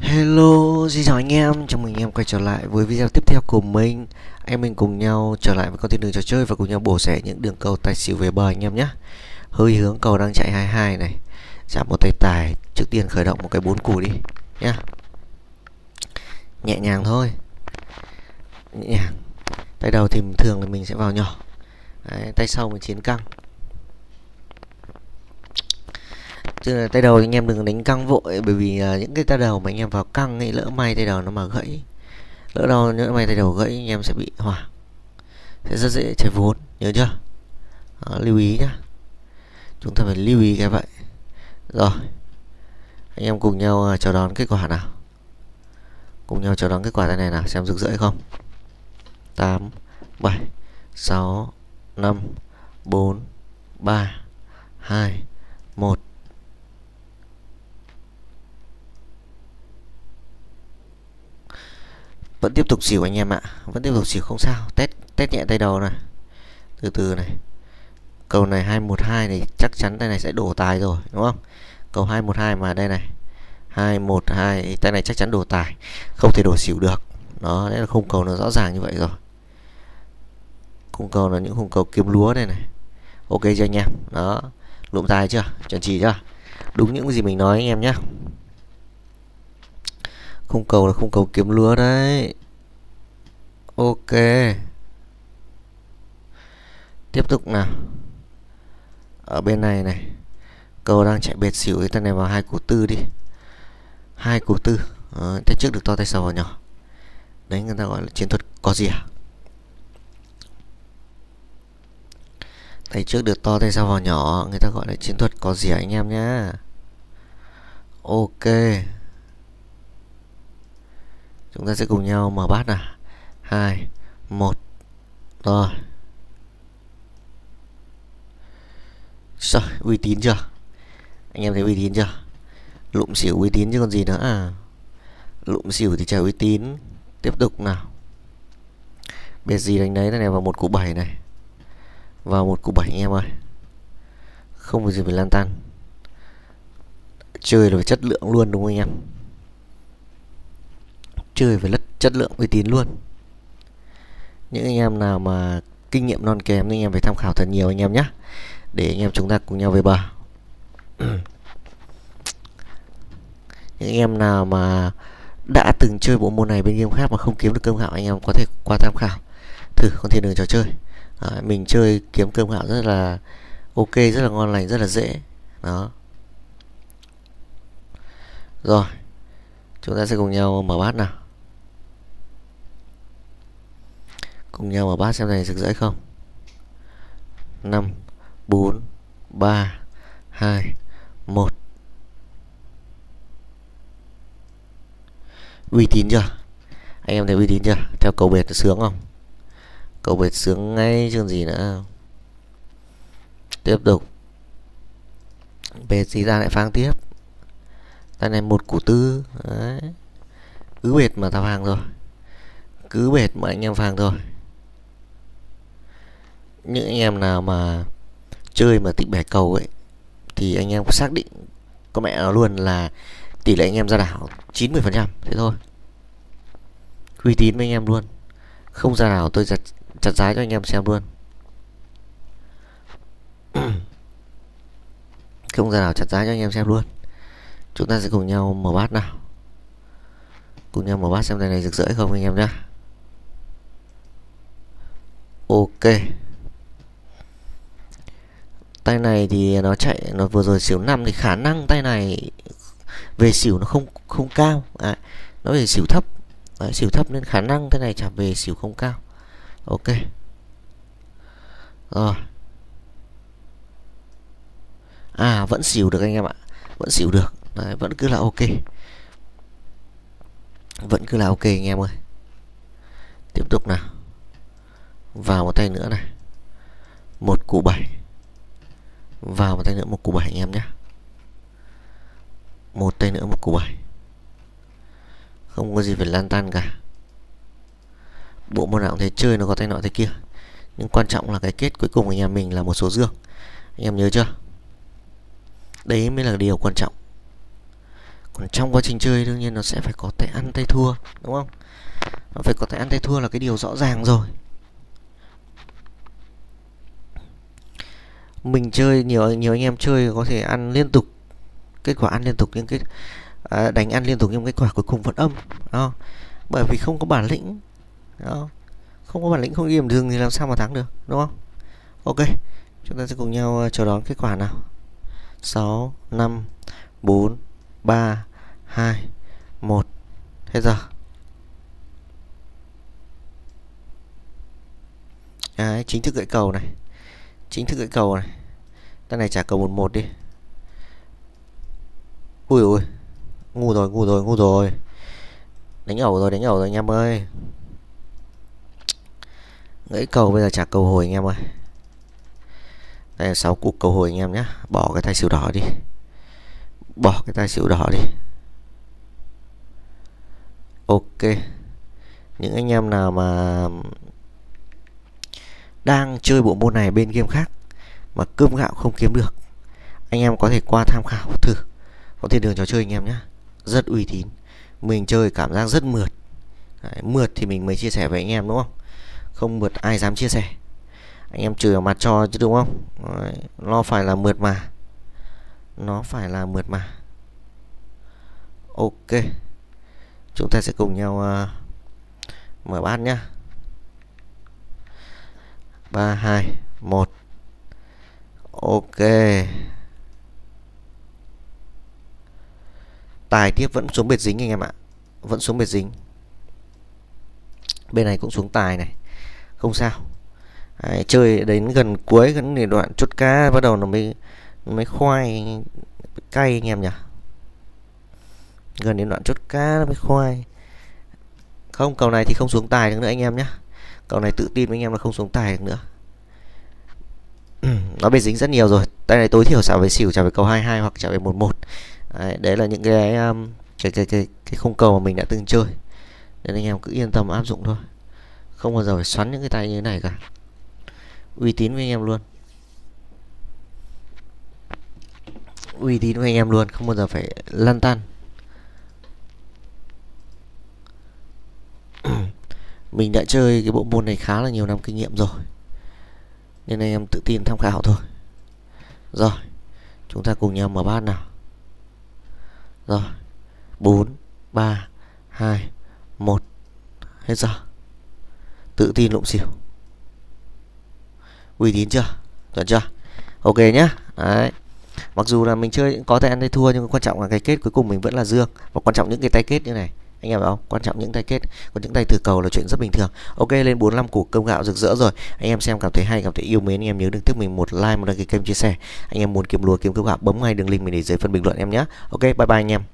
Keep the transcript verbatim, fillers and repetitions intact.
Hello, xin chào anh em, chào mừng anh em quay trở lại với video tiếp theo của mình. Anh mình cùng nhau trở lại với con thiên đường trò chơi và cùng nhau bổ sẻ những đường cầu tài xỉu về bờ anh em nhé. Hơi hướng cầu đang chạy hai mươi hai này, chạm một tay tài, trước tiên khởi động một cái bốn củ đi nhá. Nhẹ nhàng thôi, nhẹ nhàng. Tay đầu thì thường là mình sẽ vào nhỏ. Đấy, tay sau mình chiến căng. Chứ là tay đầu anh em đừng đánh căng vội, bởi vì uh, những cái tay đầu mà anh em vào căng ấy, lỡ may tay đầu nó mà gãy, lỡ đâu nhỡ may tay đầu gãy anh em sẽ bị hỏa, sẽ rất dễ chảy vốn, nhớ chưa? Đó, lưu ý nhá, chúng ta phải lưu ý cái vậy. Rồi anh em cùng nhau uh, chờ đón kết quả nào, cùng nhau chờ đón kết quả tay này nào, xem rực rỡ không. Tám, bảy, sáu, năm, bốn, ba, hai, một. Vẫn tiếp tục xỉu anh em ạ, vẫn tiếp tục xỉu không sao. Test test nhẹ tay đầu này, từ từ này. Cầu này hai một hai này chắc chắn tay này sẽ đổ tài rồi đúng không? Cầu hai một hai mà đây này, hai một hai tay này chắc chắn đổ tài, không thể đổ xỉu được. Đó, đấy là khung cầu nó rõ ràng như vậy rồi. Khung cầu là những khung cầu kiếm lúa đây này. Ok chưa anh em? Đó, lụm tài chưa? Chuẩn chỉ chưa? Đúng những gì mình nói anh em nhé. Khung cầu là khung cầu kiếm lúa đấy. Ok, tiếp tục nào. Ở bên này này, cầu đang chạy bệt xỉu, tay này vào hai củ tư đi, hai củ tư. Đó, tay trước được to tay sau vào nhỏ, đấy người ta gọi là chiến thuật có gì à. Tay trước được to tay sau vào nhỏ, người ta gọi là chiến thuật có gì à anh em nhá. Ok, chúng ta sẽ cùng nhau mở bát nào. Hai, một, rồi. Rồi, uy tín chưa? Anh em thấy uy tín chưa? Lụm xỉu uy tín chứ còn gì nữa à. Lụm xỉu thì chả uy tín. Tiếp tục nào. Biệt gì đánh đấy, này vào một củ bảy này, vào một củ bảy anh em ơi, không có gì phải lan tan. Chơi là phải chất lượng luôn đúng không anh em? Chơi phải rất chất lượng uy tín luôn. Những anh em nào mà kinh nghiệm non kém thì anh em phải tham khảo thật nhiều anh em nhé, để anh em chúng ta cùng nhau về bờ. Những anh em nào mà đã từng chơi bộ môn này bên game khác mà không kiếm được cơm gạo, anh em có thể qua tham khảo thử con thiên đường trò chơi. Đấy, mình chơi kiếm cơm gạo rất là ok, rất là ngon lành, rất là dễ. Đó. Rồi, chúng ta sẽ cùng nhau mở bát nào. Cùng nhau mở bát xem này rực rỡ không. Năm, bốn, ba, hai, một. Uy tín chưa? Anh em thấy uy tín chưa? Theo cầu bệt sướng không? Cầu bệt sướng ngay chứ gì nữa. Tiếp tục. Bệt gì ra lại phang tiếp. Tay này một củ tư. Đấy. Cứ bệt mà tao phang rồi. Cứ bệt mà anh em phang thôi. Những anh em nào mà chơi mà thích bẻ cầu ấy thì anh em có xác định có mẹ nó luôn là tỷ lệ anh em ra đảo chín mươi phần trăm. Thế thôi, uy tín với anh em luôn. Không ra đảo tôi chặt chặt giá cho anh em xem luôn. Không ra đảo chặt giá cho anh em xem luôn. Chúng ta sẽ cùng nhau mở bát nào. Cùng nhau mở bát xem tay này rực rỡ không anh em nhá. Ok, tay này thì nó chạy, nó vừa rồi xỉu năm thì khả năng tay này về xỉu nó không không cao, à, nó về xỉu thấp. Đấy, xỉu thấp nên khả năng tay này trả về xỉu không cao. Ok, rồi. À, vẫn xỉu được anh em ạ, vẫn xỉu được. Đấy, vẫn cứ là ok, vẫn cứ là ok anh em ơi. Tiếp tục nào, vào một tay nữa này, một củ bảy, vào một tay nữa một củ bảy anh em nhé. Một tay nữa một củ bảy, không có gì phải lan tan cả. Bộ môn nào cũng thế, chơi nó có tay nọ tay kia, nhưng quan trọng là cái kết cuối cùng anh em mình là một số dương. Anh em nhớ chưa? Đấy mới là điều quan trọng. Còn trong quá trình chơi đương nhiên nó sẽ phải có tay ăn tay thua, đúng không? Nó phải có tay ăn tay thua là cái điều rõ ràng rồi. Mình chơi nhiều nhiều anh em chơi có thể ăn liên tục, kết quả ăn liên tục nhưng cái à, đánh ăn liên tục nhưng kết quả cuối cùng vẫn âm, đó. Bởi vì không có bản lĩnh, đó. Không có bản lĩnh, không điểm thường thì làm sao mà thắng được, đúng không? Ok, chúng ta sẽ cùng nhau chờ đón kết quả nào. Sáu, năm, bốn, ba, hai, một, hết giờ. Đấy, chính thức gãy cầu này, chính thức gãy cầu này. Tay này trả cầu một một đi. Ui ui, ngu rồi, ngu rồi, ngu rồi. Đánh ẩu rồi, đánh ẩu rồi anh em ơi. Gãy cầu bây giờ trả cầu hồi anh em ơi. Đây là sáu cục cầu hồi anh em nhé. Bỏ cái tay xỉu đỏ đi. Bỏ cái tay xỉu đỏ đi. Ok. Những anh em nào mà đang chơi bộ môn này bên game khác mà cơm gạo không kiếm được, anh em có thể qua tham khảo thử. Có thiên đường trò chơi anh em nhé. Rất uy tín. Mình chơi cảm giác rất mượt. Đấy, mượt thì mình mới chia sẻ với anh em, đúng không? Không mượt ai dám chia sẻ. Anh em chửi mặt cho chứ, đúng không? Đấy, nó phải là mượt mà. Nó phải là mượt mà. Ok. Chúng ta sẽ cùng nhau uh, mở bát nhá. Ba, hai, một. Ok. Tài tiếp vẫn xuống biệt dính anh em ạ. Vẫn xuống biệt dính. Bên này cũng xuống tài này. Không sao. Đấy, chơi đến gần cuối, gần đoạn chốt cá bắt đầu nó mới nó mới khoai cay anh em nhỉ. Gần đến đoạn chốt cá nó mới khoai. Không, cầu này thì không xuống tài được nữa anh em nhé. Cầu này tự tin với anh em là không xuống tài được nữa. Nó bị dính rất nhiều rồi. Tay này tối thiểu trả về xỉu, trả về cầu hai hai hoặc trả về một một. Đấy, đấy là những cái um, cái, cái cái cái khung cầu mà mình đã từng chơi. Nên anh em cứ yên tâm áp dụng thôi. Không bao giờ phải xoắn những cái tay như thế này cả. Uy tín với anh em luôn. Uy tín với anh em luôn, không bao giờ phải lăn tăn. Mình đã chơi cái bộ môn này khá là nhiều năm kinh nghiệm rồi, nên anh em tự tin tham khảo thôi. Rồi, chúng ta cùng nhau mở bát nào. Rồi, bốn, ba, hai, một, hết giờ. Tự tin lụng xỉu. Uy tín chưa? Chuẩn chưa? Ok nhá. Đấy. Mặc dù là mình chơi có tay ăn tay thua, nhưng quan trọng là cái kết cuối cùng mình vẫn là dương. Và quan trọng những cái tay kết như này, anh em phải không? Quan trọng những tay kết. Còn những tay thử cầu là chuyện rất bình thường. Ok, lên bốn mươi lăm củ cơm gạo rực rỡ rồi. Anh em xem cảm thấy hay, cảm thấy yêu mến, anh em nhớ đừng tiếc mình một like, một đăng ký kênh, chia sẻ. Anh em muốn kiếm lúa kiếm cơm gạo bấm ngay đường link mình để dưới phần bình luận em nhé. Ok, bye bye anh em.